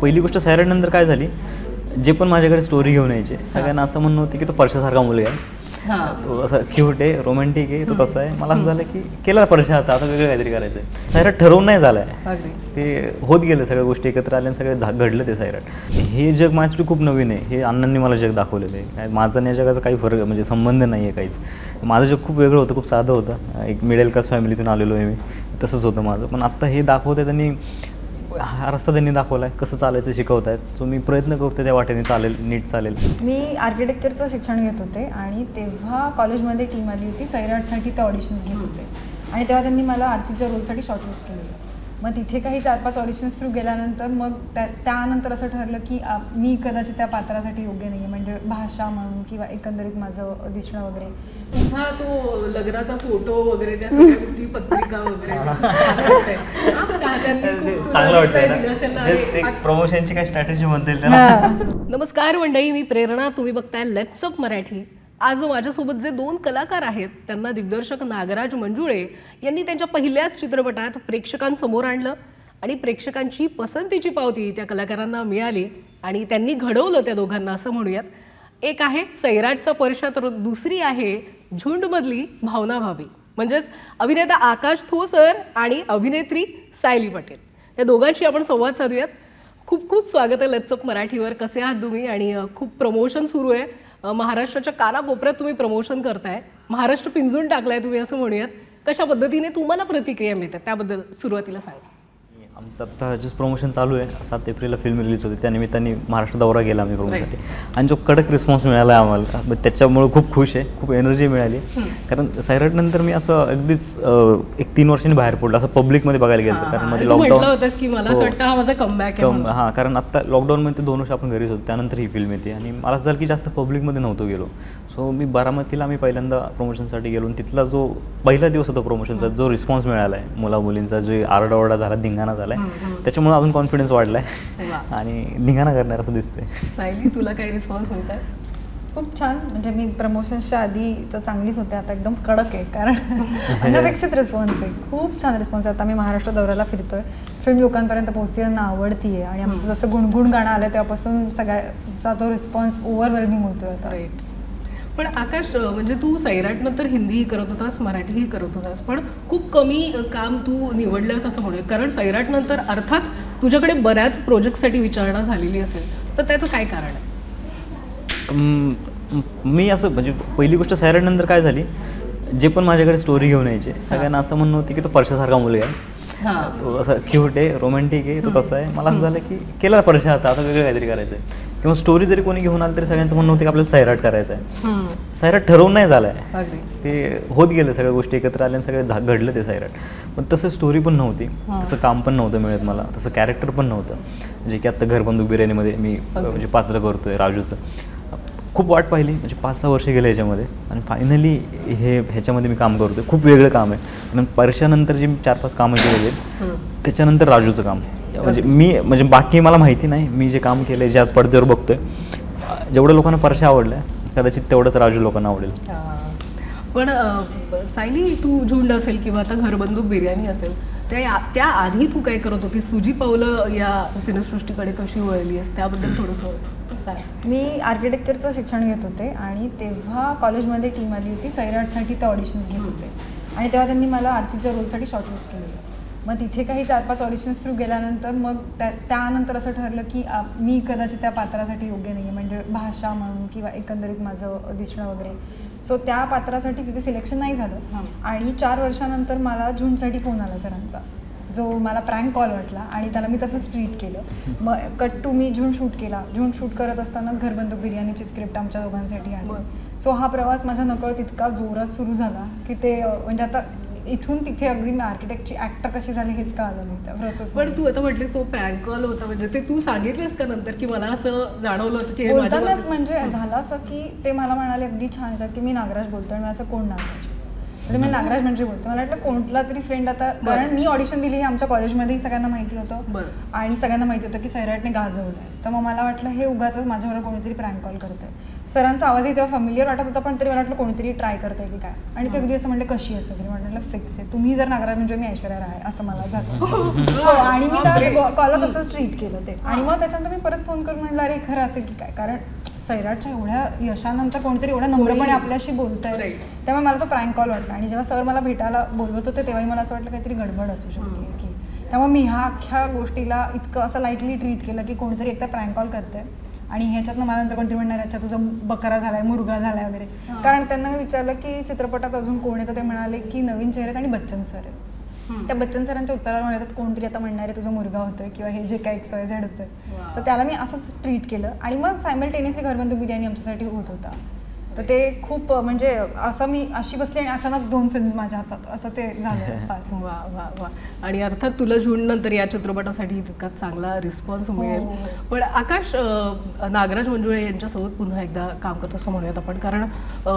पहिली गोष्ट सैराट नंतर काय झाली, जे पण माझ्याकडे स्टोरी घेऊन यायचे सगळ्यांना असं म्हणणं होतं की तो परशासारखा मुलगा आहे, तो असं क्यूट आहे, रोमॅन्टिक आहे, तो तसा आहे. मला असं झालं की केला परशा, आता वेगळं काहीतरी करायचं आहे. सैराट ठरवून नाही झालं आहे, ते होत गेलं, सगळ्या गोष्टी एकत्र आल्या आणि सगळं घडलं ते सैराट. हे जग माझ्यासाठी खूप नवीन आहे, हे अण्णांनी मला जग दाखवलेलं आहे. काय माझं आणि या जगाचा काही फरक म्हणजे संबंध नाही आहे काहीच. माझं जग खूप वेगळं होतं, खूप साधं होतं, एक मिडल क्लास फॅमिलीतून आलेलो आहे मी, तसंच होतं माझं. पण आत्ता हे दाखवतं त्यांनी, हा रस्ता त्यांनी दाखवला आहे, कसं चालायचं शिकवत आहेत. सो मी प्रयत्न करतो त्या वाटेने चालेल, नीट चालेल. मी आर्किटेक्चरचं शिक्षण घेत होते आणि तेव्हा कॉलेजमध्ये टीम आली होती, सैराटसाठी ते ऑडिशन्स घेत होते आणि तेव्हा त्यांनी मला आरतीच्या रोलसाठी शॉर्टलिस्ट केलेलं. मग तिथे काही 4-5 ऑडिशन्स थ्रू गेल्यानंतर मग त्यानंतर असं ठरलं की मी कदाचित त्या पात्रासाठी योग्य नाही आहे, म्हणजे भाषा म्हणून किंवा एकंदरीत माझं दिसणं वगैरे. तुझा तो लग्नाचा फोटो वगैरे त्या सगळ्या गोष्टी, पत्रिका वगैरे चांगलं वाटतं. प्रमोशनची काय स्ट्रॅटेजी म्हणता येईल त्याला. नमस्कार मंडळी, मी प्रेरणा, तुम्ही बघताय लेट्स अप मराठी. आज माझ्यासोबत जे 2 कलाकार आहेत त्यांना दिग्दर्शक नागराज मंजुळे यांनी त्यांच्या पहिल्याच चित्रपटात प्रेक्षकांसमोर आणलं आणि प्रेक्षकांची पसंतीची पावती त्या कलाकारांना मिळाली आणि त्यांनी घडवलं त्या दोघांना असं म्हणूयात. एक आहे सैराटचा परशा, तर दुसरी आहे झुंडमधली भावना भाभी, म्हणजेच अभिनेता आकाश थोसर आणि अभिनेत्री सायली पटेल. या दोघांशी आपण संवाद साधूयात. खूप खूप स्वागत आहे लेट्स अप मराठीवर. कसे आहात तुम्ही? आणि खूप प्रमोशन सुरू आहे, महाराष्ट्राच्या कानाकोपऱ्यात तुम्ही प्रमोशन करताय, महाराष्ट्र पिंजून टाकलाय तुम्ही असं म्हणूयात. कशा पद्धतीने तुम्हाला प्रतिक्रिया मिळतात त्याबद्दल सुरुवातीला सांगा. आमचं आत्ता जस्ट प्रमोशन चालू आहे, 7 एप्रिलला फिल्म रिलीज होते, त्यानिमित्ताने महाराष्ट्र दौरा गेला आम्ही प्रमोशनसाठी आणि जो कडक रिस्पॉन्स मिळाला आहे आम्हाला, त्याच्यामुळे खूप खुश आहे, खूप एनर्जी मिळाली. कारण सैराटनंतर मी असं अगदीच 1-3 वर्षांनी बाहेर पडलो, असं पब्लिकमध्ये बघायला गेलं. कारण मध्ये लॉकडाऊन, हां, कारण आत्ता लॉकडाऊनमध्ये 2 वर्ष आपण घरीच होतो, त्यानंतर ही फिल्म येते आणि मला असं झालं की जास्त पब्लिकमध्ये नव्हतो गेलो. सो मी बारामतीला आम्ही पहिल्यांदा प्रमोशनसाठी गेलो आणि तिथला जो पहिला दिवस होता प्रमोशनचा, जो रिस्पॉन्स मिळाला आहे मुला-मुलींचा, जो आरडाओरडा झाला, धिंगाणा झाला आहे, त्याच्यामुळे अजून कॉन्फिडन्स वाढला आहे आणि धिंगाणा करणार असं दिसतंय. सायली, तुला काही रिस्पॉन्स मिळतात? खूप छान, म्हणजे मी प्रमोशन्सच्या आधी तर चांगलीच होते, आता एकदम कडक आहे, कारण अनपेक्षित रिस्पॉन्स आहे, खूप छान रिस्पॉन्स आहे. आता मी महाराष्ट्र दौऱ्याला फिरतोय, फिल्म लोकांपर्यंत पोहोचते, त्यांना आवडती आहे आणि आमचं जसं गुणगुण गाणं आलं तेव्हापासून सगळ्याचा तो रिस्पॉन्स ओव्हरवेल्मिंग होतोय आता. राईट. पण आकाश, म्हणजे तू सैराटनंतर हिंदीही करत होतास, मराठीही करत होतास, पण खूप कमी काम तू निवडलंस असं म्हणूया. कारण सैराटनंतर अर्थात तुझ्याकडे बऱ्याच प्रोजेक्टसाठी विचारणा झालेली असेल, तर त्याचं काय कारण आहे? मी असं म्हणजे पहिली गोष्ट सैराटनंतर काय झाली, जे पण माझ्याकडे स्टोरी घेऊन यायचे सगळ्यांना असं म्हणणं होतं की तो परशासारखा मुलगा आहे, तो असं क्यूट आहे, रोमॅन्टिक आहे, तो तसा आहे. मला असं झालं की केला परशा, आता वेगळं काहीतरी करायचं आहे. किंवा स्टोरी जरी कोणी घेऊन आलं तरी सगळ्यांचं म्हणणं होतं की आपल्याला सैराट करायचं आहे. सैराट ठरवून नाही झालं आहे, ते होत गेलं, सगळ्या गोष्टी एकत्र आल्या आणि सगळं घडलं ते सैराट. पण तसं स्टोरी पण नव्हती, तसं काम पण नव्हतं मिळत मला, तसं कॅरेक्टर पण नव्हतं, जे की आत्ता घरबंदूक बिर्याणीमध्ये मी म्हणजे पात्र करतोय राजूचं. खूप वाट पाहिली, म्हणजे 5-6 वर्ष गेले याच्यामध्ये आणि फायनली ह्याच्यामध्ये मी काम करतोय. खूप वेगळं काम आहे, कारण परशानंतर जे 4-5 कामं केलेले त्याच्यानंतर राजूचं काम, म्हणजे बाकी मला माहिती नाही. मी जे काम केलं आहे, जे आज पडद्यावर बघतोय, जेवढं लोकांना परशा आवडला कदाचित तेवढंच राजू लोकांना आवडेल. पण सायली, तू झुंड असेल किंवा आता घरबंदूक बिर्याणी असेल, त्या आधी तू काय करत होतीस? तुझी पावलं या सिनेसृष्टीकडे कशी वळली आहेस त्याबद्दल थोडंसं सांग. मी आर्किटेक्चरचं शिक्षण घेत होते आणि तेव्हा कॉलेजमध्ये टीम आली होती, सैराटसाठी ते ऑडिशन्स घेत होते आणि तेव्हा त्यांनी मला आरतीच्या रोलसाठी शॉर्टलिस्ट केलेलं. मग तिथे काही 4-5 ऑडिशन्स थ्रू गेल्यानंतर मग त्यानंतर असं ठरलं की मी कदाचित त्या पात्रासाठी योग्य नाही आहे, म्हणजे भाषा म्हणून किंवा एकंदरीत माझं दिसणं वगैरे. सो त्या पात्रासाठी तिथे सिलेक्शन नाही झालं आणि 4 वर्षानंतर मला झुंडसाठी फोन आला सरांचा, जो मला प्रँक कॉल वाटला आणि त्याला मी तसंच ट्रीट केलं. मग कट टू मी झुंड शूट केला. झुंड शूट करत असतानाच घरबंदूक बिर्याणीची स्क्रिप्ट आमच्या दोघांसाठी आली. सो हा प्रवास माझ्या नकळत इतका जोरात सुरू झाला की ते म्हणजे आता इथून तिथे अगदी मी आर्किटेक्टची ॲक्टर कशी झाली हेच कळलं नाही त्या प्रोसेस. पण तू आता म्हटलीस तो प्रँक कॉल होता, म्हणजे ते तू सांगितलंस का नंतर की मला असं जाणवलं होतं की बोलतानाच म्हणजे झालं असं की ते मला म्हणाले अगदी छान की मी नागराज बोलतो आणि असं कोण नागराज. तर मी नागराज मंजुळे बोलते. मला वाटलं कोणता तरी फ्रेंड आता, कारण मी ऑडिशन दिली हे आमच्या कॉलेजमध्येही सगळ्यांना माहिती होतं आणि सगळ्यांना माहिती होतं की सैराटने गाजवलं आहे. तर मग मला वाटलं हे उगाच माझ्याबरोबर कोणीतरी प्रँक कॉल करतंय. सरांचा आवाजही तेव्हा फॅमिलियर वाटत होता, पण तरी मला वाटलं कोणीतरी ट्राय करतंय की काय. आणि ते अगदी असं म्हणलं कशी असं वगैरे. म्हटलं फिक्स आहे, तुम्ही जर नागराज म्हणजे मी ऐश्वर्या राय, असं मला झालं. आणि मी त्या कॉलला तसंच ट्रीट केलं ते. आणि मग त्याच्यानंतर मी परत फोन करून म्हटलं अरे खरं असेल की काय, कारण सैराटच्या एवढ्या यशानंतर कोणीतरी एवढ्या नम्रपणे आपल्याशी बोलतंय. त्यामुळे मला तो प्रँक कॉल वाटला. आणि जेव्हा सर मला भेटायला बोलवत होते तेव्हाही मला असं वाटलं काहीतरी गडबड असू शकते की. त्यामुळे मी ह्या अख्ख्या गोष्टीला इतकं असं लाईटली ट्रीट केलं की कोणीतरी एकतर प्रँक कॉल करतंय आणि ह्याच्यातनं मला नंतर कोणतरी म्हणणार अच्छा तुझा बकरा झालाय, मुर्गा झालाय वगैरे. कारण त्यांना मी विचारलं की चित्रपटात अजून कोण आहे, तर ते म्हणाले की नवीन चेहरे आहेत आणि बच्चन सर आहेत. त्या बच्चन सरांच्या उत्तरावर म्हणतात कोणतरी आता म्हणणार आहे तुझा मुलगा होतोय किंवा हे जे काही XYZ होतंय. तर त्याला मी असंच ट्रीट केलं. आणि मग सायमल्टेनियसली घरबंधू बिर्याणी आमच्यासाठी होत होता. तर ते खूप म्हणजे असं मी अशी बसली आणि अचानक 2 फिल्म्स माझ्या हातात, असं ते झालं. वा वा वा. आणि अर्थात तुला जून नंतर या चित्रपटासाठी तितका चांगला रिस्पॉन्स मिळेल. पण आकाश, नागराज मंजुळे यांच्यासोबत पुन्हा एकदा काम करतो असं म्हणूयात आपण, कारण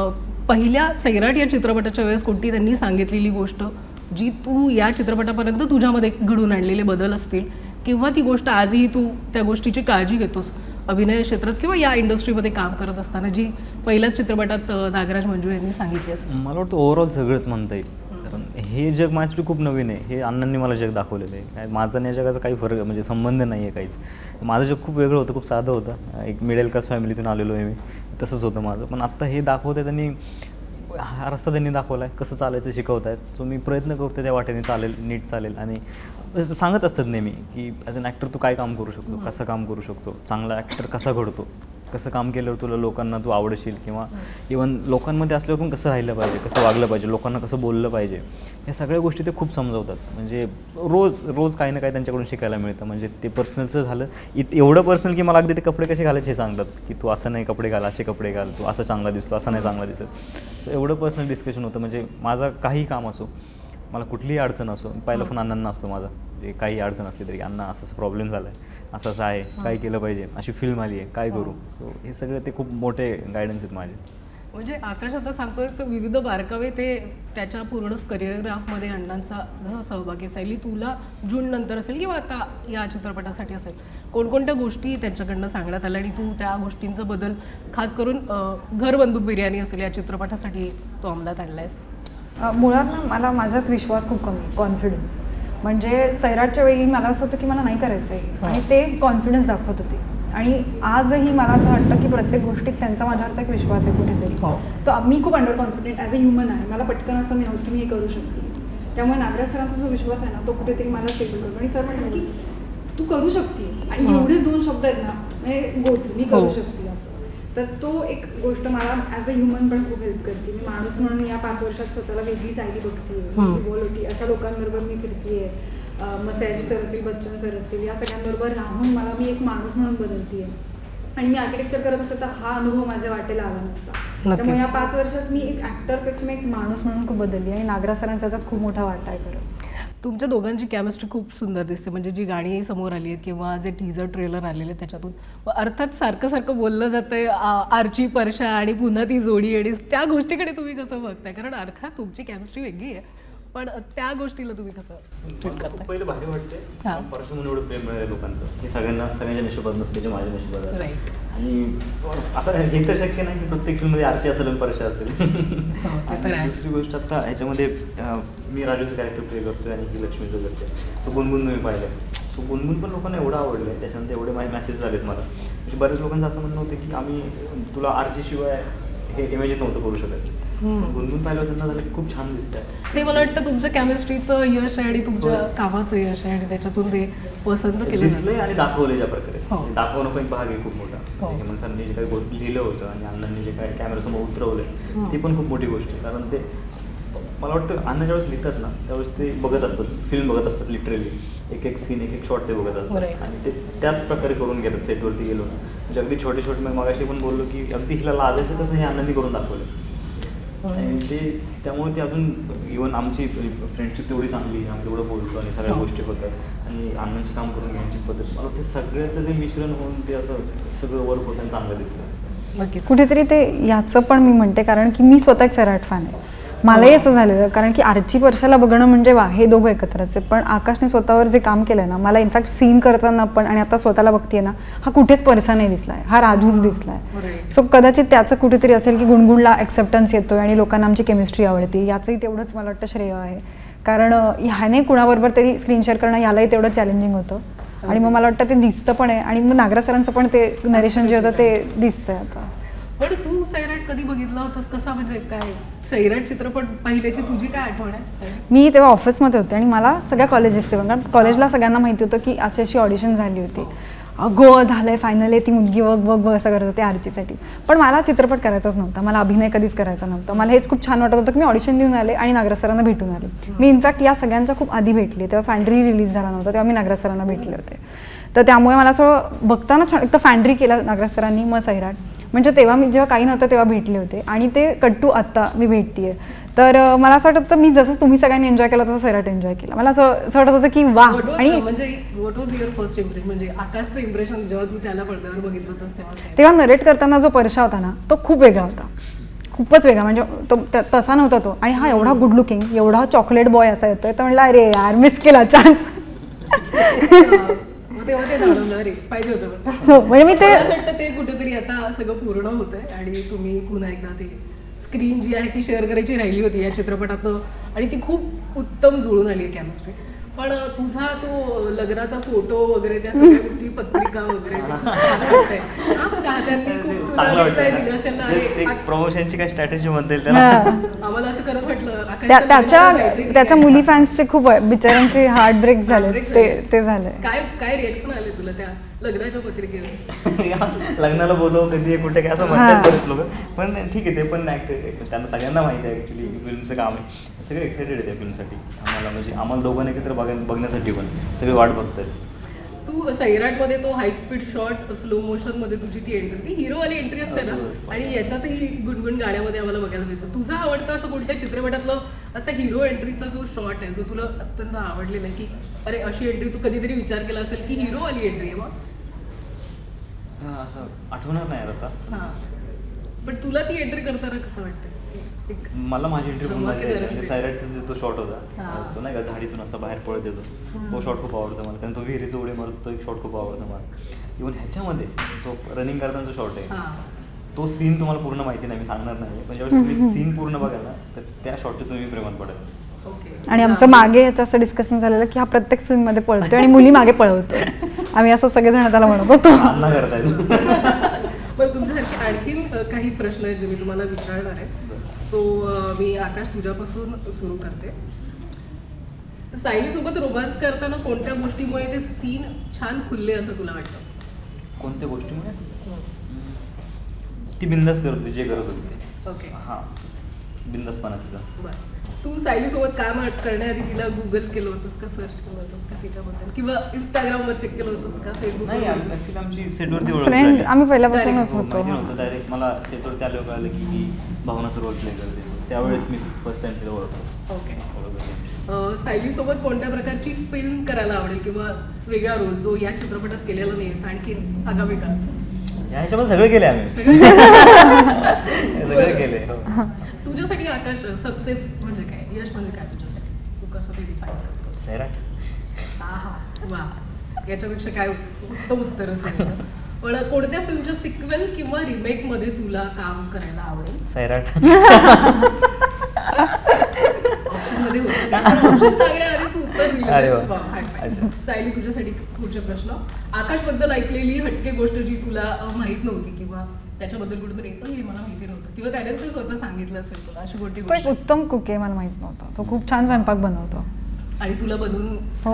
पहिल्या सैराट या चित्रपटाच्या वेळेस कोणती त्यांनी सांगितलेली गोष्ट जी तू या चित्रपटापर्यंत तुझ्यामध्ये घडून आणलेले बदल असतील, किंवा ती गोष्ट आजही तू त्या गोष्टीची काळजी घेतोस अभिनय क्षेत्रात किंवा या इंडस्ट्रीमध्ये काम करत असताना, जी पहिल्याच चित्रपटात नागराज मंजुळे यांनी सांगितली असेल? मला वाटतं ओव्हरऑल सगळंच म्हणता येईल. कारण हे जग माझ्यासाठी खूप नवीन आहे. हे अण्णांनी मला जग दाखवलेलं आहे. काय माझं आणि या जगाचा काही फरक म्हणजे संबंध नाही आहे काहीच. माझं जग खूप वेगळं होतं, खूप साधं होतं. एक मिडल क्लास फॅमिलीतून आलेलो आहे मी, तसंच होतं माझं. पण आत्ता हे दाखवत आहेत आणि हा रस्ता त्यांनी दाखवला आहे, कसं चालायचं शिकवत आहेत. सो मी प्रयत्न करतो त्या वाटेने चालेल, नीट चालेल. आणि सांगत असतात नेहमी की ॲज अन ॲक्टर तू काय काम करू शकतो, कसं काम करू शकतो, चांगला ॲक्टर कसा घडतो, कसं काम केल्यावर तुला लोकांना तू आवडशील, किंवा इवन लोकांमध्ये असल्यावर पण कसं राहिलं पाहिजे, कसं वागलं पाहिजे, लोकांना कसं बोललं पाहिजे, या सगळ्या गोष्टी ते खूप समजवतात. म्हणजे रोज काही ना काही त्यांच्याकडून शिकायला मिळतं. म्हणजे ते पर्सनलचं झालं एवढं पर्सनल की मला अगदी ते कपडे कसे घालायचे हे सांगतात की तू असं नाही कपडे घाल, असे कपडे घाल, तू असं चांगला दिसतो, असं नाही चांगला दिसत. सो एवढं पर्सनल डिस्कशन होतं. म्हणजे माझं काही काम असो, मला कुठलीही अडचण असो, पहिला फोन अण्णांना असतो माझा. काही अडचण असली तरी अण्णा असं प्रॉब्लेम झाला आहे, असं आहे, काय केलं पाहिजे, अशी फिल्म आली आहे, काय करू. सो हे सगळे ते खूप मोठे गायडन्स आहेत माझे. म्हणजे आकाश आता सांगतोय तर विविध बारकावे ते त्याच्या पूर्ण करिअरग्राफमध्ये अण्णांचा जसा सहभागी असायली, तुला जून नंतर असेल किंवा आता या चित्रपटासाठी असेल, कोणकोणत्या गोष्टी त्यांच्याकडनं सांगण्यात आल्या आणि तू त्या गोष्टींचा बदल खास करून घरबंदूक बिर्याणी असेल या चित्रपटासाठी तो अंमलात आणलायस? मुळात ना मला माझ्यात विश्वास खूप कमी, कॉन्फिडन्स. म्हणजे सैराटच्या वेळी मला असं होतं की मला नाही करायचं आहे आणि ते कॉन्फिडन्स दाखवत होते. आणि आजही मला असं वाटतं की प्रत्येक गोष्टीत त्यांचा माझ्यावरचा एक विश्वास आहे कुठेतरी. तर मी खूप under confident as a human आहे. मला पटकन असं नाही होत की मी हे करू शकते. त्यामुळे नागराज सरांचा जो विश्वास आहे ना तो कुठेतरी मला स्टेबल करतो. आणि सर म्हणतात की तू करू शकते. आणि एवढेच 2 शब्द आहेत ना, म्हणजे मी करू शकते असं. तर तो एक गोष्ट मला ॲज अ ह्युमन पण खूप हेल्प करते. मी माणूस म्हणून या 5 वर्षात स्वतःला वेगळी सायली बघते, बोल होती, अशा लोकांबरोबर मी फिरते. मग सयाजी सर असतील, बच्चन सर असतील, या सगळ्यांबरोबर राहून मला मी एक माणूस म्हणून बदलते. आणि मी आर्किटेक्चर करत असते तर हा अनुभव माझ्या वाटेला आला नसता. त्यामुळे या 5 वर्षात मी एक ॲक्टरपेक्षा मी एक माणूस म्हणून खूप बदलली. आणि नागराज सरांचा त्याच्यात खूप मोठा वाटा आहे खरं. तुमच्या दोघांची केमिस्ट्री खूप सुंदर दिसते. म्हणजे जी गाणी समोर आली आहेत किंवा जे टीजर ट्रेलर आलेले त्याच्यातून अर्थात सारखं बोललं जातंय आर्ची परशा आणि पुन्हा ती जोडी आणि त्या गोष्टीकडे तुम्ही कसं बघताय? कारण अर्थात तुमची केमिस्ट्री वेगळी आहे, पण त्या गोष्टीला तुम्ही कसं ट्रीट करता? पहिलं भारी वाटते परशा म्हणून एवढं प्रेम मिळालं लोकांचं. हे सगळ्यांच्या नशिबात नसते, जे माझ्या नशिबात आहे. आणि आता हे तर शक्य नाही की प्रत्येक फिल्ममध्ये आरची असेल आणि परशा असेल. दुसरी गोष्ट आता ह्याच्यामध्ये मी राजूचं कॅरेक्टर प्ले करतोय आणि ही लक्ष्मीचं करते. तो गुणगुण मी पाहिलं. सो गुणगुण पण लोकांना एवढं आवडलं आहे. त्याच्यानंतर एवढे माझे मेसेज झालेत मला. म्हणजे बऱ्याच लोकांचं असं म्हणणं होतं की आम्ही तुला आरचीशिवाय हे इमॅजिन नव्हतं करू शकत. गुणगुण पाहिलं त्यांना झालं की खूप छान दिसतंय. ते मला वाटतं तुमचं केमिस्ट्रीचं यश आहे आणि तुमच्या कामाचं यश आहे आणि त्याच्यातून ते पसंत केलं दिसलंय आणि दाखवले ज्या प्रकारे. दाखवणं पण एक भाग आहे खूप मोठा. हेमंत सरांनी जे काही गोष्ट लिहिलं होतं आणि अण्णांनी जे काही कॅमेरासमोर उतरवलंय ते पण खूप मोठी गोष्ट आहे. कारण ते मला वाटतं अण्णा ज्यावेळेस लिहितात ना त्यावेळेस ते बघत असतात, फिल्म बघत असतात लिटरली. एक सीन एक शॉट ते बघत असतात आणि ते त्याच प्रकारे करून घेतात सेटवरती गेलो ना. म्हणजे अगदी छोटे मग मगाशी पण बोललो की अगदी हिला लाजायचं कसं हे अण्णांनी करून दाखवलं. आणि ते त्यामुळे ते अजून इव्हन आमची फ्रेंडशिप तेवढी चांगली, आम्ही तेवढं बोलतो आणि सगळ्या गोष्टी होतात आणि अण्णांचं काम करून घ्यायची पद्धत मला ते सगळ्याचं ते मिश्रण होऊन ते असं सगळं वर्क होतं चांगलं दिसतं. कुठेतरी ते याचं पण मी म्हणते कारण की मी स्वतः एक सैराट फॅन आहे. मलाही असं झालेलं, कारण की आर्ची वर्षाला बघणं म्हणजे वा हे दोघं एकत्रच आहे, पण आकाशने स्वतःवर जे काम केलंय ना, मला इनफॅक्ट सीन करताना पण आणि आता स्वतःला बघतीये ना, हा कुठेच परसा नाही दिसलाय, हा राजूच दिसलाय. सो कदाचित त्याचं कुठेतरी असेल की गुणगुणला ऍक्सेप्टन्स येतोय आणि लोकांना आमची केमिस्ट्री आवडते, याचंही तेवढंच मला वाटतं श्रेय आहे. कारण ह्याने कुणाबरोबर तरी स्क्रीन शेअर करणं ह्यालाही तेवढं चॅलेंजिंग होतं आणि मग मला वाटतं ते दिसतं पण आहे. आणि मग नागरा सरांचं पण ते नरेशन जे होतं ते दिसतंय आता. पण तू सैराट कधी बघितला होतास, कसा म्हणजे काय सैराट चित्रपट पहिल्याची तुझी काय आठवण आहे? मी तेव्हा ऑफिसमध्ये होते आणि मला सगळ्या कॉलेजेस तेव्हा, कारण कॉलेजला सगळ्यांना माहिती होतं की अशी अशी ऑडिशन झाली होती. अगो झालंय फायनली, ती मुलगी बघ बघ बघ असं करत होते आर्चीसाठी. पण मला चित्रपट करायचाच नव्हता, मला अभिनय कधीच करायचा नव्हता. मला हेच खूप छान वाटत होतं की मी ऑडिशन देऊन आले आणि नागराज सरांना भेटून आले. मी इनफॅक्ट या सगळ्यांच्या खूप आधी भेटली, तेव्हा फॅन्ड्री रिलीज झाला नव्हता, तेव्हा मी नागराज सरांना भेटले होते. तर त्यामुळे मला असं बघताना छान, एक तर फॅन्ड्री केला नागराज सरांनी, मग सैराट, म्हणजे तेव्हा मी जेव्हा काही नव्हतं तेव्हा भेटले होते आणि ते कट्टू आत्ता मी भेटतीये. तर मला असं वाटतं मी जसं तुम्ही सगळ्यांनी एन्जॉय केलं तसं सैराट एन्जॉय केला. मला असं वाटत होतं की वा. आणि म्हणजे what was your first impression, म्हणजे आकाशचं इम्प्रेशन जेव्हा तू त्याला पडद्यावर बघितलं होतंस तेव्हा नरेट करताना जो परशा होता ना, तो खूप वेगळा होता, खूपच वेगळा. म्हणजे तो तसा नव्हता तो. आणि हा एवढा गुड लुकिंग, एवढा चॉकलेट बॉय असा येतोय, तर म्हणलं अरे यार मिस केला चान्स. तेव्हा ते जाणवलं अरे पाहिजे होतं. म्हणजे मी ते ते कुठेतरी आता सगळं पूर्ण होतंय आणि तुम्ही पुन्हा एकदा ते स्क्रीन जी आहे ती शेअर करायची राहिली होती या चित्रपटातलं आणि ती खूप उत्तम जुळून आली आहे केमिस्ट्री. पण तुझा तो लग्नाचा फोटो वगैरे त्या सगळ्या गोष्टी, पत्रिका वगैरे चाहत्यांनी खूप तुला रिप्लाय दिली असेल ना. प्रमोशनची काय स्ट्रॅटेजी म्हणता त्याला. आम्हाला असं खरंच वाटलं त्याच्या मुली फॅन्सचे खूप बिचाऱ्यांचे हार्ट ब्रेक झाले, ते झाले. काय रिएक्शन आले तुला त्या लग्नाच्या पत्रिकेवर? लग्नाला बोलव कधी कुठे काय असं म्हणतात लोक, पण ठीक आहे ते पण त्यांना सगळ्यांना माहिती आहे ऍक्च्युली फिल्मचं काम आहे. सगळे एक्सायटेड आहे त्या फिल्मसाठी. आम्हाला म्हणजे आम्हाला दोघांना एकत्र बघण्यासाठी पण सगळे वाट बघतात. तू सैराटमध्ये तो high speed shot slow motion मध्ये तुझी ती एंट्री, ती हिरोवाली एंट्री असते ना, आणि याच्यातही गुणगुण गाण्यामध्ये आम्हाला बघायला मिळतं. तुझा आवडता असं कोणत्या चित्रपटातलं असा हिरो एंट्रीचा जो शॉट आहे जो तुला अत्यंत आवडलेला आहे की अरे अशी एंट्री तू कधीतरी विचार केला असेल की हिरोवाली एंट्री आहे बस? असं आठवणार नाही आता. हां, पण तुला ती एंट्री करताना कसं वाटतं? मला माझी एंट्री खूप म्हणजे सैराटचा जो तो शॉट होता, तो नाही का झाडीतून असा बाहेर पळत येतो, तो शॉट खूप आवडतो मला. कारण तो विहिरीचं उडी मारतो, तो एक शॉट खूप आवडतो मला. इव्हन ह्याच्यामध्ये जो रनिंग करताना जो शॉट आहे, तो सीन तुम्हाला पूर्ण माहिती नाही, मी सांगणार नाही. पण ज्यावेळेस तुम्ही सीन पूर्ण बघाल ना, तर त्या शॉटचे तुम्ही प्रेमात पडाल. आणि आमचं मागे ह्याचं असं डिस्कशन झालेलं की हा प्रत्येक फिल्ममध्ये पळतोय आणि मुली मागे पळवतोय. आम्ही असं सगळेजण त्याला म्हणत होतो. पण तुमच्यासारखे आणखीन काही प्रश्न आहेत जे मी तुम्हाला विचारणार आहे. सो मी आकाश तुझ्यापासून सुरू करते. सायलीसोबत रोमांस करताना कोणत्या गोष्टीमुळे ते सीन छान खुलले असं तुला वाटतं? कोणत्या गोष्टीमुळे? ती बिंदास करत होती जे करत होती ते. ओके, हां, बिंदासपणा तिचा. बरं, तू सायलीसोबत काम करण्याआधी तिला गुगल केलं होतंस का, सर्च केलं होतंस का तिच्याबद्दल, किंवा इंस्टाग्रामवर चेक केलं होतंस का, फेसबुक? नाही, आमची सेटवरती ओळख फ्रेंड झाली. आम्ही पहिल्यापासूनच होतो. डायरेक्ट मला सेटवरती आले कळलं की ही भावनाचा रोल प्ले करते. त्यावेळेस मी फर्स्ट टाइम तिला ओळखतो. ओके, सायलीसोबत कोणत्या प्रकारची फिल्म करायला आवडेल किंवा वेगळा रोल जो या चित्रपटात केलेला नाही आणखी आगामी काळात? ह्याच्यामध्ये सगळं केले आम्ही. सगळं केले. तुझ्यासाठी आकाश सक्सेस म्हणजे काय, यश म्हणजे काय तुझ्यासाठी? तू कसं ते डिफाईन करतो? सैराट. हा, वा, याच्यापेक्षा काय उत्तम उत्तर असेल. पण कोणत्या फिल्मच्या सिक्वेल किंवा रिमेक मध्ये तुला काम करायला आवडेल? सैराट. ऑप्शन मध्ये होतं सायली, तुझ्यासाठी पुढचे प्रश्न. आकाश बद्दल ऐकलेली हटके गोष्ट जी तुला माहित नव्हती किंवा त्याच्याबद्दल कुठेतरी पण हे मला माहिती नव्हतं किंवा त्यानेच ते स्वतः सांगितलं असेल तुला, अशी कोणती तो एक उत्तम कुक आहे, मला माहित नव्हतं. तो खूप छान स्वयंपाक बनवतो आणि तुला बनवून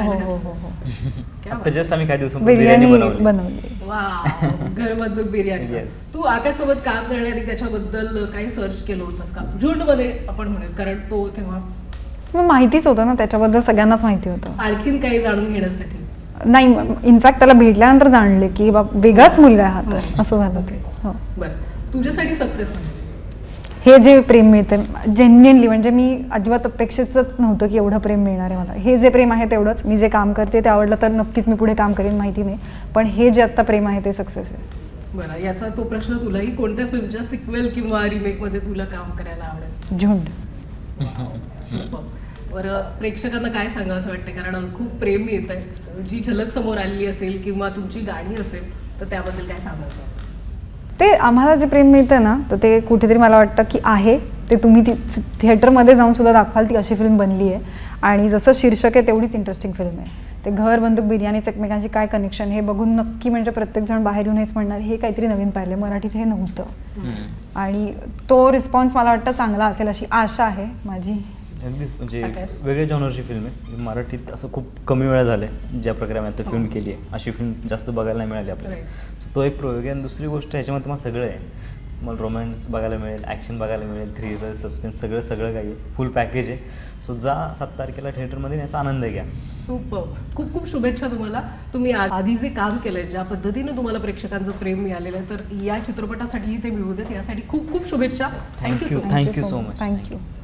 जस्ट आम्ही काही दिवस बिर्याणी बनवली. वाव, घरबद्दल बिर्याणी. तू आकाश सोबत काम करण्याआधी त्याच्याबद्दल काही सर्च केलं होतंस का? झुंडमध्ये आपण म्हणून, कारण तो तेव्हा माहितीच होतं ना त्याच्याबद्दल, सगळ्यांनाच माहिती होतं. आणखीन काही जाणून घेण्यासाठी नाही, इनफॅक्ट त्याला भेटल्यानंतर जाणले की वेगळाच मुलगा आहे हा, तर असं झालं ते. बरं, तुझ्यासाठी सक्सेस म्हणजे हे जे प्रेम मिळते जेन्युइनली, म्हणजे मी अजिबात अपेक्षितच नव्हतं की एवढं प्रेम मिळणार आहे मला. हे जे प्रेम आहे तेवढंच. मी जे काम करते ते आवडलं तर नक्कीच मी पुढे काम करेन, माहिती नाही, पण हे जे आत्ता प्रेम आहे ते सक्सेस आहे. बरं, याचा तो प्रश्न तुलाही कोणत्या फिल्मच्या सिक्वेल किंवा रिमेक मध्ये तुला काम करायला आवडेल? झुंड. बरं, प्रेक्षकांना काय सांगा असं वाटतं, कारण खूप प्रेम येत आहे, जी झलक समोर आलेली असेल किंवा तुमची गाणी असेल तर त्याबद्दल काय सांगायचं? ते आम्हाला जे प्रेम मिळतं ना, तर ते कुठेतरी मला वाटतं की आहे ते तुम्ही थिएटरमध्ये जाऊन सुद्धा दाखवाल ती अशी फिल्म बनली आहे. आणि जसं शीर्षक आहे तेवढीच इंटरेस्टिंग फिल्म आहे. ते घर बंदूक बिर्याणीचं एकमेकांशी काय कनेक्शन हे बघून नक्की म्हणजे प्रत्येकजण बाहेर येऊन हेच म्हणणार हे काहीतरी नवीन पाहिलं, मराठीत हे नव्हतं. आणि तो रिस्पॉन्स मला वाटतं चांगला असेल अशी आशा आहे माझी. अगदीच म्हणजे वेगळ्या जॉनरची फिल्म आहे. मराठीत असं खूप कमी वेळा झालं आहे ज्या प्रकारे आम्ही आता फिल्म केली आहे, अशी फिल्म जास्त बघायला नाही मिळाली आपल्याला. सो तो एक प्रयोग आहे. आणि दुसरी गोष्ट ह्याच्यामध्ये तुम्हाला सगळं आहे. तुम्हाला रोमॅन्स बघायला मिळेल, ॲक्शन बघायला मिळेल, थ्रिलर, सस्पेन्स सगळं काही आहे. फुल पॅकेज आहे. सो जा 7 तारखेला थिएटरमध्ये याचा आनंद घ्या. सुपर, खूप खूप शुभेच्छा तुम्हाला. तुम्ही आधी जे काम केलंय, ज्या पद्धतीने तुम्हाला प्रेक्षकांचं प्रेम मिळालेलं आहे, तर या चित्रपटासाठी ते मिळवू देत यासाठी खूप खूप शुभेच्छा. Thank you so much. थँक्यू.